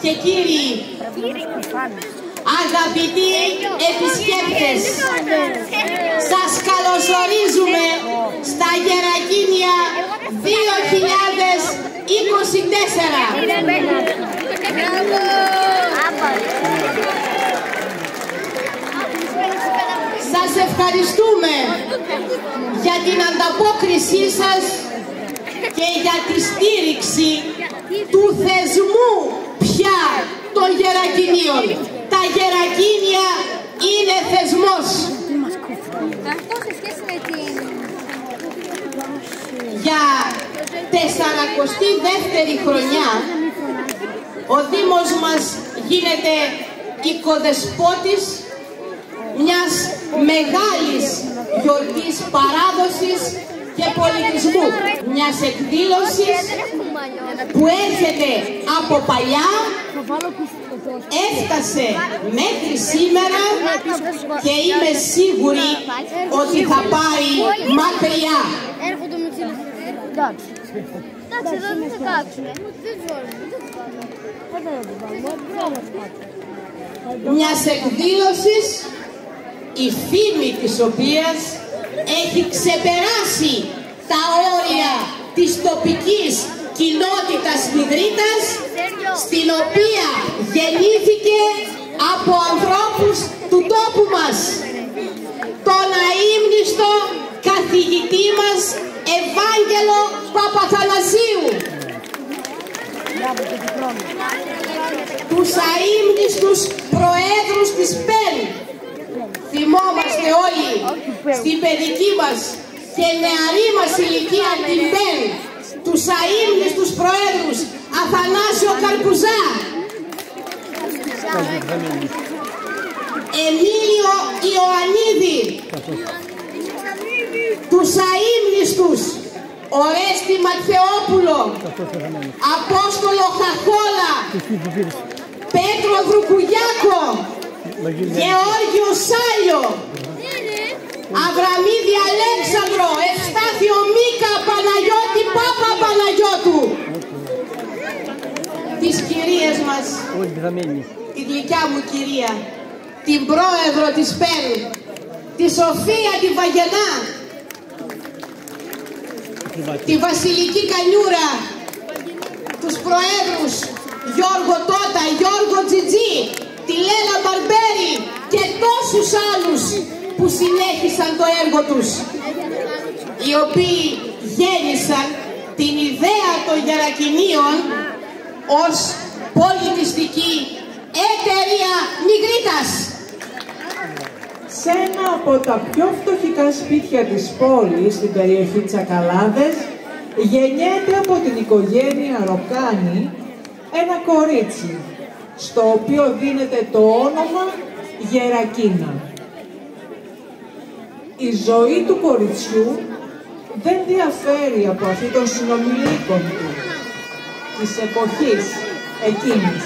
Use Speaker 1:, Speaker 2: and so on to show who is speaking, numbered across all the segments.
Speaker 1: και κύριοι, αγαπητοί επισκέπτες, σας καλωσορίζουμε στα Γερακίνια 2024. Σας ευχαριστούμε για την ανταπόκρισή σας και για τη στήριξη του θεσμού πια των Γερακινίων. Τα Γερακίνια είναι θεσμός. Για 42η χρονιά ο Δήμος μας γίνεται οικοδεσπότης μιας μεγάλης γιορτής παράδοσης και πολιτισμού. Μιας εκδήλωσης που έρχεται από παλιά, έφτασε μέχρι σήμερα και είμαι σίγουρη ότι θα πάει μακριά.
Speaker 2: Εντάξει, εδώ δεν θα κάτσουμε.
Speaker 1: Μιας εκδήλωσης η φήμη της οποίας έχει ξεπεράσει τα όρια της τοπικής κοινότητας Σμυδρίτας, στην οποία γεννήθηκε από ανθρώπους του τόπου μας, τον αείμνηστο καθηγητή μας Ευάγγελο Παπαθανασίου, τους αείμνηστους προέδρους της ΠΕΛ. Θυμόμαστε όλοι στην παιδική μας και νεαρή μας ηλικία την ΠΕΛ, τους αείμνηστους προέδρους Αθανάσιο Καρπουζά, Εμίλιο Ιωαννίδη, τους αείμνηστους Ορέστη Ματθεόπουλο, Απόστολο Χαχόλα, Πέτρο Δρουκουγιάκο, Γεώργιο Σάλιο, Αβραμίδη Αλέξανδρο, Ευστάθιο Μίκα, Παναγιώτη Πάπα Παναγιώτου, τις κυρίες μας, τη γλυκιά μου κυρία, την πρόεδρο της ΠΕΛ, τη Σοφία τη Βαγενά, τη Βασιλική Κανιούρα, τους προέδρους Γιώργο Τότα, Γιώργο Τζιτζή, τη Λέλα Μπαρμπέρη και τόσους άλλους που συνέχισαν το έργο τους, οι οποίοι γέννησαν την ιδέα των Γερακινίων ως πολιτιστική εταιρεία Νιγρίτας.
Speaker 3: Σε ένα από τα πιο φτωχικά σπίτια της πόλης, στην περιοχή Τσακαλάδες, γεννιέται από την οικογένεια Ροκάνη ένα κορίτσι, στο οποίο δίνεται το όνομα Γερακίνα. Η ζωή του κοριτσιού δεν διαφέρει από αυτή των συνομιλίκων του, της εποχής εκείνης.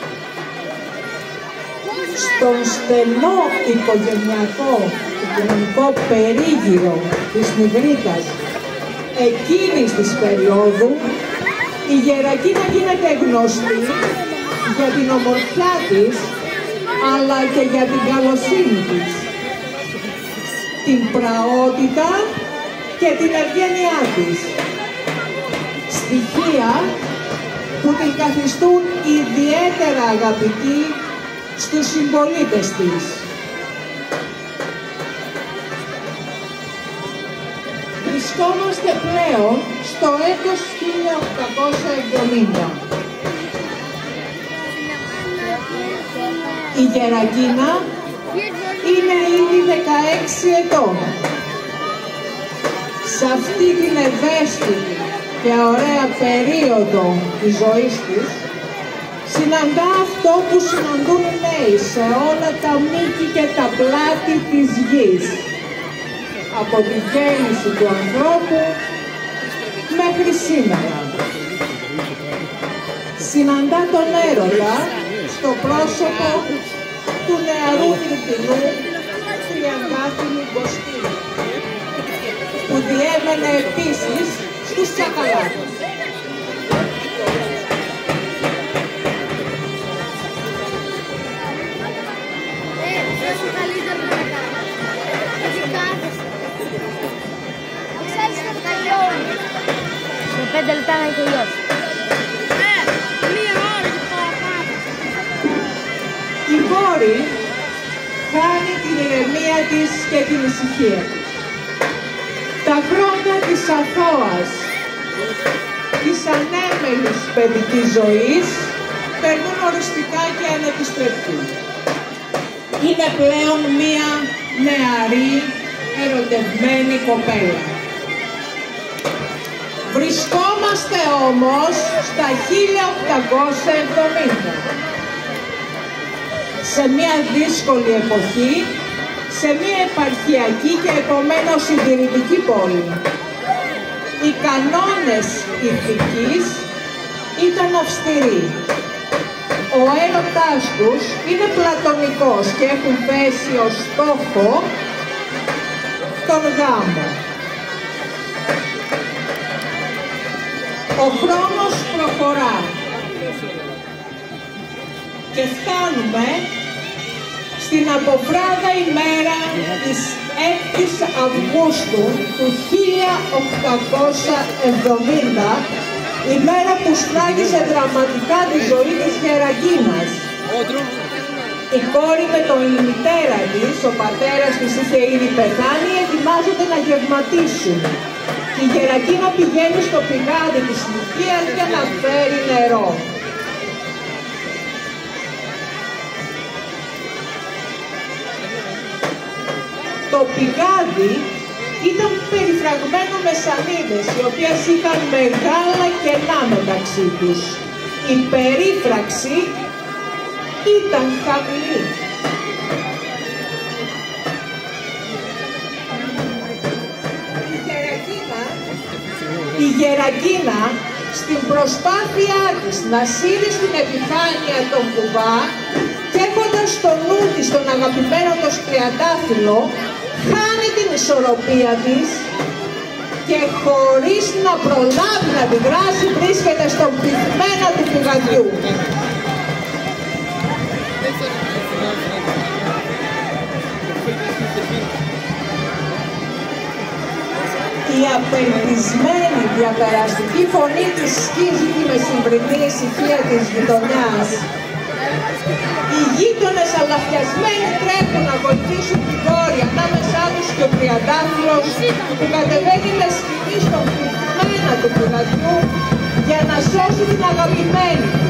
Speaker 3: Στον στενό οικογενειακό και κοινωνικό περίγυρο της Σμυδρίτας εκείνης της περίοδου, η Γερακίνα γίνεται γνωστή για την ομορφιά της, αλλά και για την καλοσύνη της, την πραότητα και την ευγένειά της. Στοιχεία που την καθιστούν ιδιαίτερα αγαπητή στους συμπολίτες της. Βρισκόμαστε πλέον στο έτος 1870. Η Γερακίνα είναι ήδη 16 ετών. Σε αυτή την ευαίσθητη και ωραία περίοδο της ζωής της, συναντά αυτό που συναντούν οι νέοι σε όλα τα μήκη και τα πλάτη της γης. Από τη γέννηση του ανθρώπου μέχρι σήμερα. Συναντά τον έρωτα στο πρόσωπο του νεαρού Νικτινού Τριαντάφυλλου Νικοστή, που διέμενε επίσης στους Τσακαλάδες.
Speaker 2: 5 λεπτά να τελειώσει.
Speaker 4: Μία ώρα και παραπάνω.
Speaker 3: Η κόρη χάνει την ηρεμία της και την ησυχία. Τα χρόνια της αθώας, της ανέμελης παιδικής ζωής περνούν οριστικά και ανεπιστρεπτή. Είναι πλέον μία νεαρή, ερωτευμένη κοπέλα. Βρισκόμαστε όμως στα 1870, σε μία δύσκολη εποχή, σε μία επαρχιακή και επομένως συντηρητική πόλη. Οι κανόνες ηθικής ήταν αυστηροί. Ο έρωτάς τους είναι πλατωνικός και έχουν θέσει ως στόχο τον γάμο. Ο χρόνος προχωρά και φτάνουμε στην αποφράδα ημέρα της 6ης Αυγούστου του 1870, η μέρα που σφράγισε δραματικά τη ζωή της Γερακίνας. Η κόρη με τον μητέρα της, ο πατέρας της είχε ήδη πεθάνει, ετοιμάζονται να γευματίσουν. Η Γερακίνα πηγαίνει στο πηγάδι της Λυκίας για να φέρει νερό. Το πηγάδι ήταν περιφραγμένο με σανίδες, οι οποίες είχαν μεγάλα κενά μεταξύ τους. Η περίφραξη ήταν χαμηλή. Η Γερακίνα, στην προσπάθειά της να σύρει στην επιφάνεια τον κουβά και έχοντας στο νου της τον αγαπημένο το τριαντάφυλλο, χάνει την ισορροπία της και χωρίς να προλάβει να αντιδράσει βρίσκεται στον πυκνένα του πηγαδιού. Η απελπισμένη διαπεραστική φωνή της σκίζει τη μεσημβρινή ησυχία της γειτονιάς. Οι γείτονες αλαφιασμένοι τρέχουν να βοηθήσουν την κόρη, ανάμεσά τους και ο τριαντάφυλλος που κατεβαίνει με σκηνή στον πυκμένα του πηγαδιού για να σώσει την αγαπημένη του.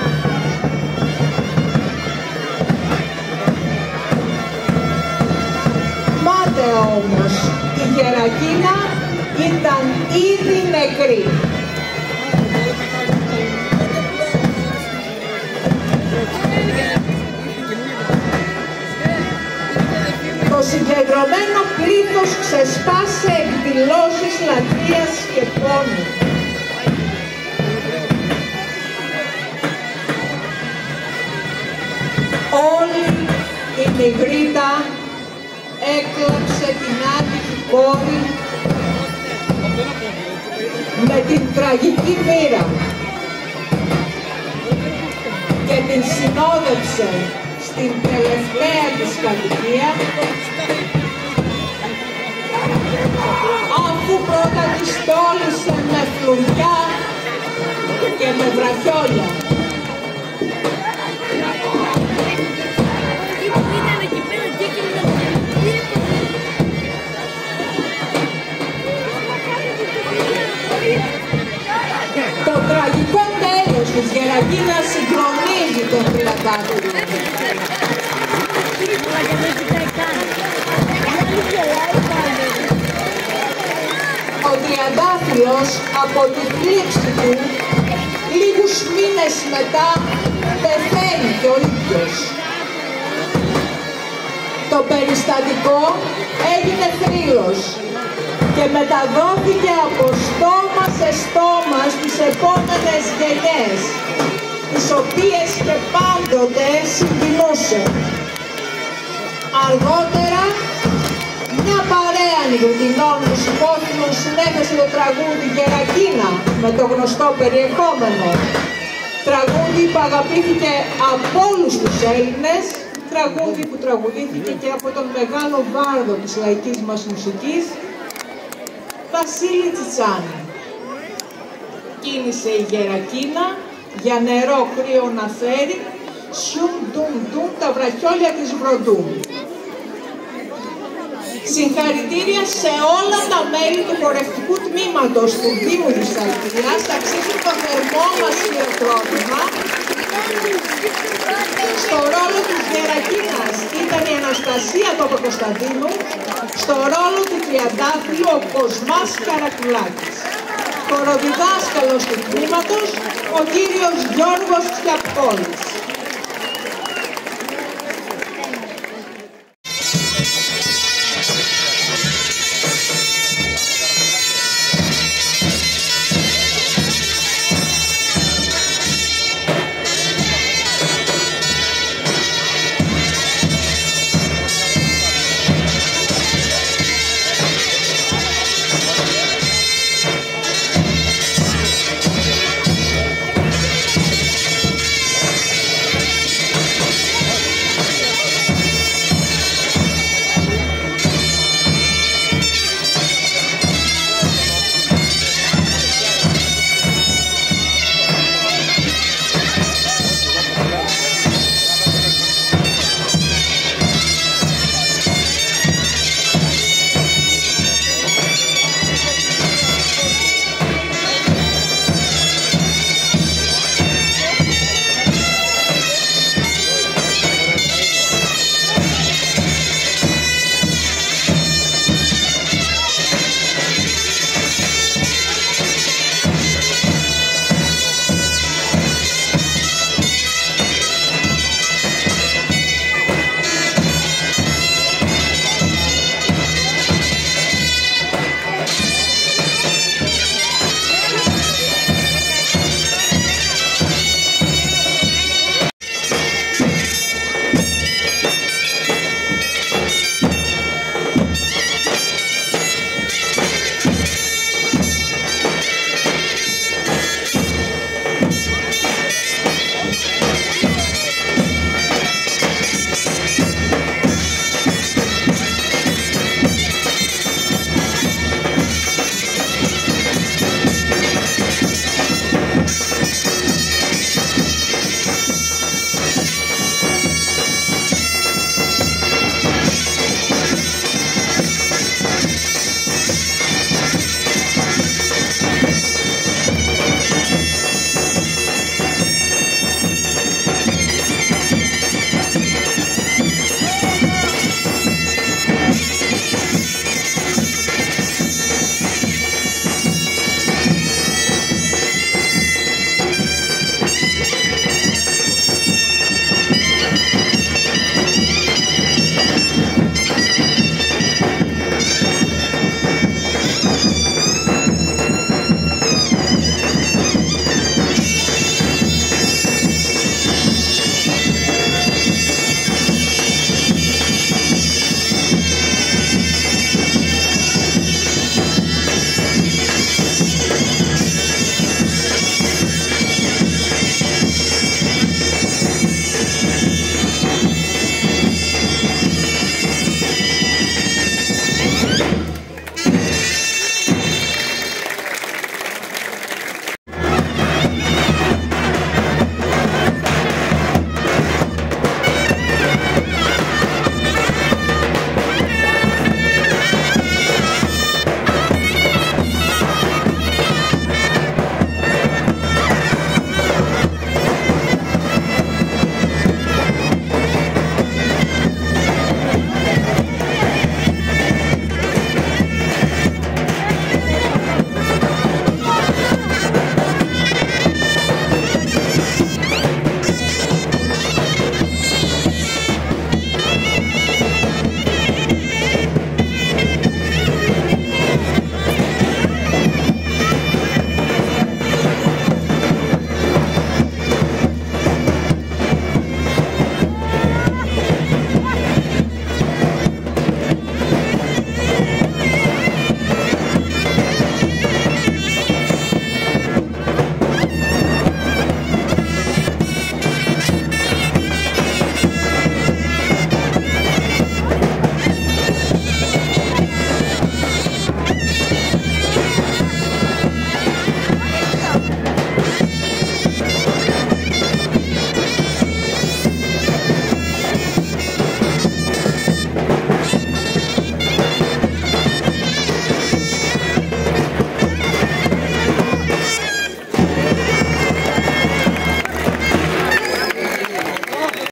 Speaker 3: Μάταια όμως, η Γερακίνα ήταν ήδη νεκρή. Το συγκεντρωμένο πλήθος ξεσπάσε εκδηλώσεις λατρείας και πόνου. Όλη η Νιγρήτα έκλαψε την άτυχη κόρη με την τραγική μοίρα και την συνόδεψε στην τελευταία της κατοικία, αφού πρώτα της τόλισε με φλουριά και με βραχιόλια. Το τραγικό τέλος της Γερακίνας συγκλονίζει τον τριαντάφυλλο. Ο τριαντάφυλλος από τη θλίψη του λίγους μήνες μετά πεθαίνει και ο ίδιος. Το περιστατικό έγινε θρύλος και μεταδόθηκε από στόμα σε στόμα στις επόμενες γενιές, τις οποίες και πάντοτε συγκινούσε. Αργότερα, μια παρέα νιγριτινών μουσικόφιλων συνέθεσε το τραγούδι Γερακίνα με το γνωστό περιεχόμενο. Τραγούδι που αγαπήθηκε από όλους τους Έλληνες, τραγούδι που τραγουδήθηκε και από τον μεγάλο βάρδο της λαϊκής μας μουσικής, Βασίλη Τσιτσάνη. ξεκίνησε η Γερακίνα, για νερό κρύο να φέρει, σιουμ ντουμ ντουμ τα βραχιόλια της Βροντούμ. Συγχαρητήρια σε όλα τα μέλη του χορευτικού τμήματος του Δήμου της Αλκυρίας. Αξίζει το θερμό μας χειροκρότημα. Στο ρόλο της Γερακίνας ήταν η Αναστασία Παπακοσταντίνου, στο ρόλο του Τριαντάφυλλου ο Κοσμάς Καρακουλάκης. Χοροδιδάσκαλος του τμήματος ο κύριος Γιώργος Τσιαπκόλης.